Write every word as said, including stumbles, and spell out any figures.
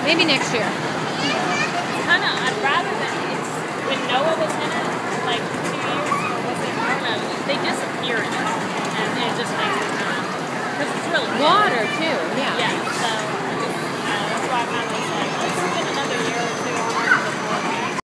Maybe next year. Kind of, I'd rather that it's, when Noah was in it, like two years ago, was it, I don't know, they disappear in it, and it just makes it kind of, because it's really good. Water, too, yeah. Yeah, so, uh, that's why I kind of was like, let's spend another year or two on